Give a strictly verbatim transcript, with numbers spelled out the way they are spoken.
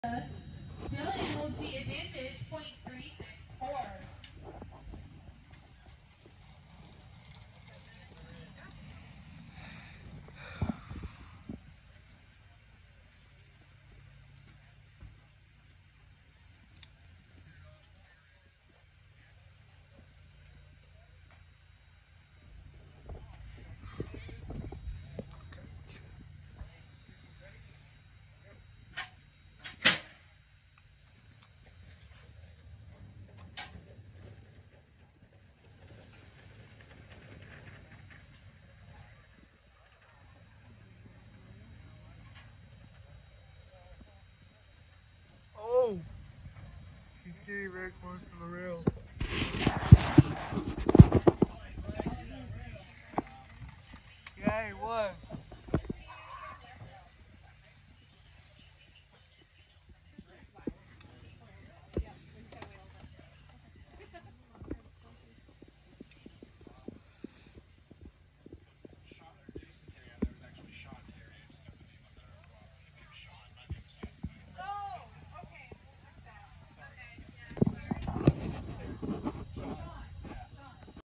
Dylan holds the advantage, point three six four. Oh, he's getting very close to the rail.